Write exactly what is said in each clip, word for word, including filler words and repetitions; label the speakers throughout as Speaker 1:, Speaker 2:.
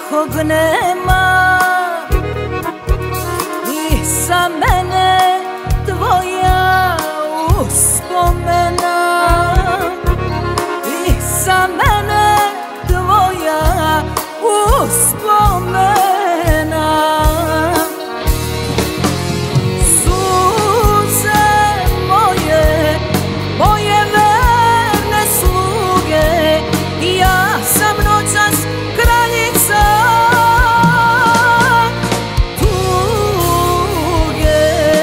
Speaker 1: nikog nema i sa mene tvoja uspomena, i sa mene tvoja uspomena. Suze moje, moje verne sluge, ja sam noćas kraljica tuge.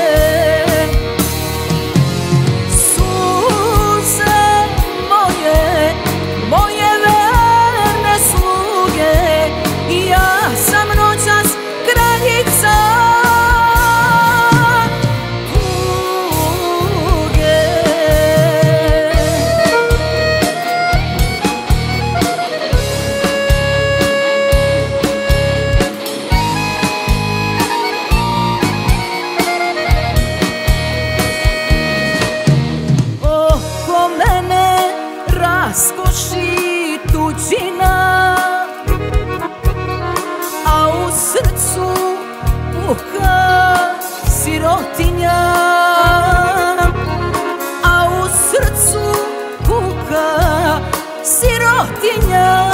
Speaker 1: Suze moje, moje verne sluge, ja sam noćas kraljica tuge. Oko mene raskoši tuđina, a u srcu puka sirotinja, a u srcu puka sirotinja.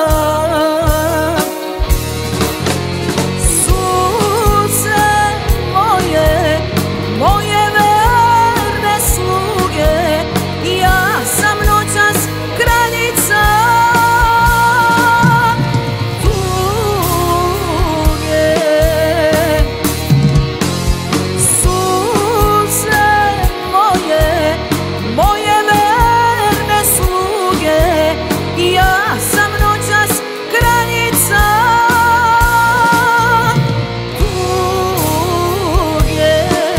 Speaker 1: Suze moje, moje verne sluge, ja sam noćas kraljica tuge. Suze moje, moje verne sluge, ja sam noćas kraljica tuge.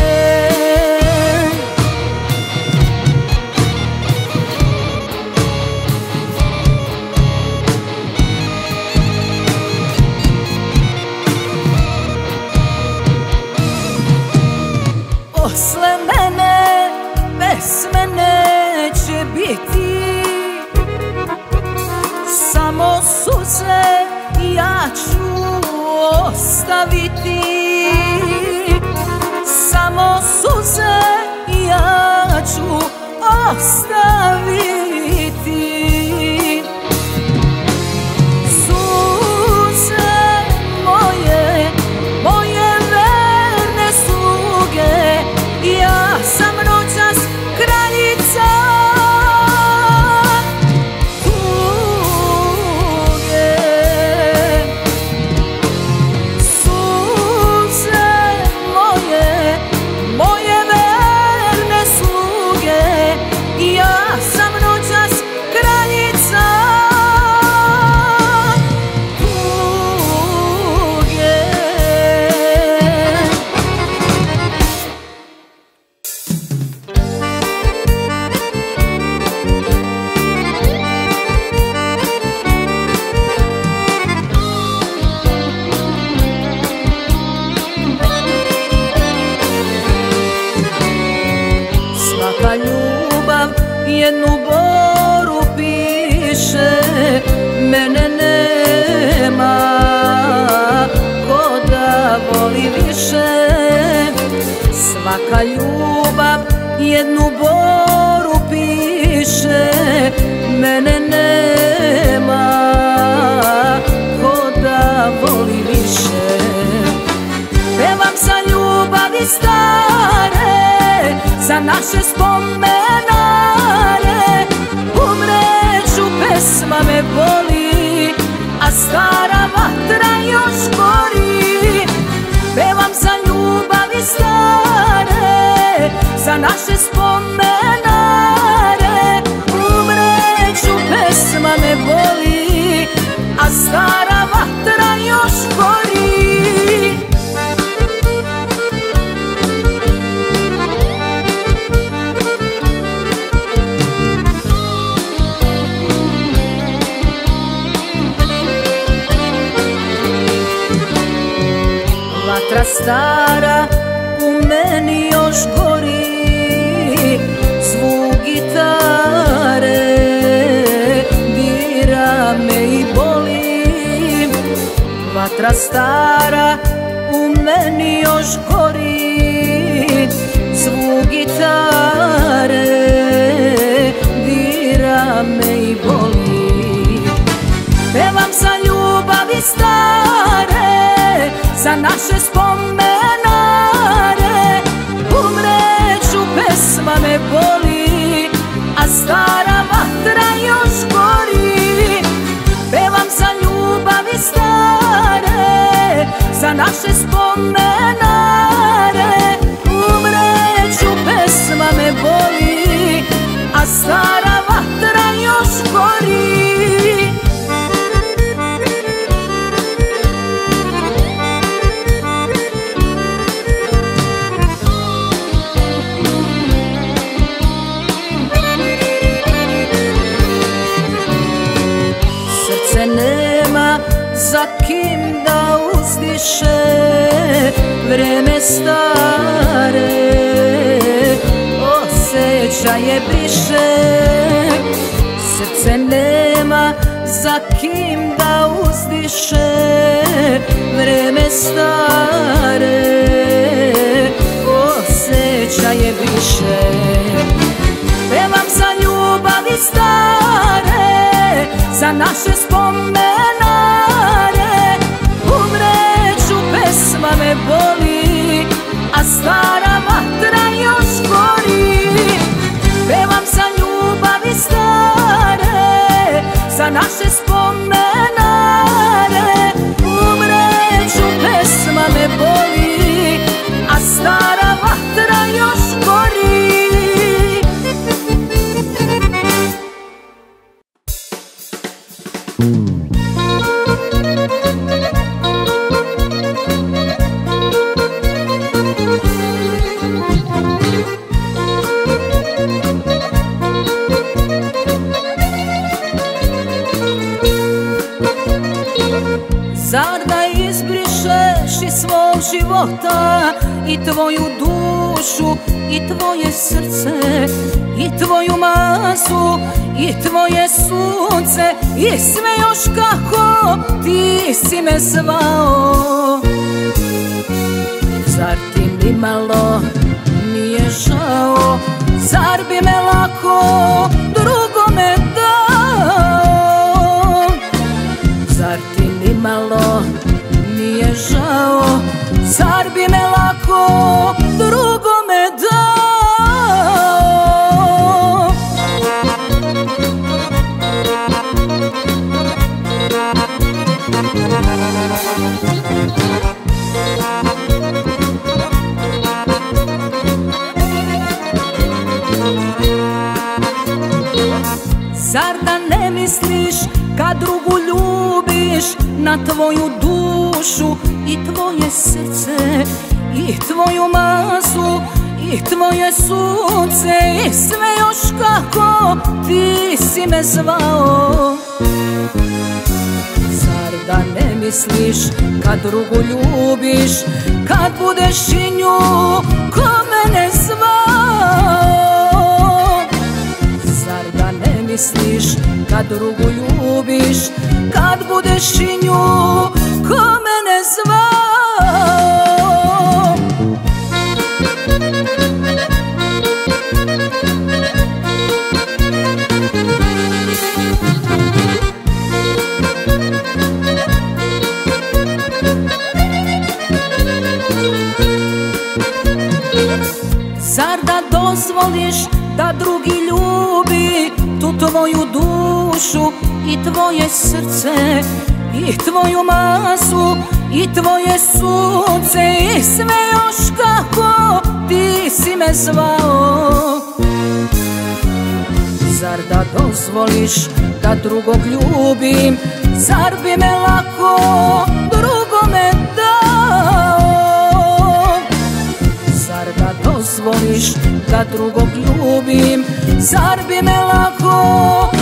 Speaker 1: Posle mene pesme neće biti, samo suze ja ću ostaviti, samo suze ja ću ostaviti. Suze moje, moje verne sluge, ja sam noćas kraljica tuge. Suze moje, moje verne sluge, ja sam noćas kraljica tuge. Svaka ljubav jednu boru piše, mene nema ko da voli više. Svaka ljubav jednu boru piše, mene nema ko da voli više. Pevam za ljubavi stare, za naše spomenare, umreću, pesma me boli, a stara vatra još gori. Pevam za ljubavi stare, za naše spomenare, umreću, pesma me boli, a stara vatra još gori. Vatra stara u meni još gori, zvuk gitare dira me i boli. vatra stara u meni još gori, zvuk gitare dira me i boli. Pevam za ljubavi stare, za naše spomenare, umreću, pesma me boli, a stara vatra još gori. Pevam za ljubavi stare, za naše spomenare, umreću, pesma me boli, a stara vatra još gori. Srce nema za kim da uzdiše, vreme stare osjećaje briše. Srce nema za kim da uzdiše, vreme stare osjećaje briše. Pevam za ljubavi stare, za naše spomenare, umreću, pesma me boli, a stara vatra još gori. Pevam za ljubavi stare, za naše spomenare, umreću, pesma me boli, a stara vatra još gori. Zar da izbrišeš iz svog života i tvoju dušu i tvoje srce i tvoju masu i tvoje sunce i sve još kako ti si me zvao? Zar ti nimalo nije žao? Zar bi me lako drugome dao? Zar ti nimalo nije žao? Zar bi me lako drugome dao? Zar da ne misliš kad drugu ljubiš na tvoju dušu i tvoje srce i tvoju masu i tvoje sunce i sve još kako ti si me zvao? Zar da ne misliš kad drugu ljubiš, kad budeš i nju ko mene zvao? Zar da ne misliš kad drugu ljubiš, kad budeš i nju ko mene zvao? Zar da dozvoliš da drugi ljubi tu tvoju dušu i tvoje srce i tvoju masu i tvoje sunce i sve još kako ti si me zvao? Zar da dozvoliš da drugog ljubim? Zar bi me lako drugome dao? Zar da dozvoliš da drugog ljubim? Zar bi me lako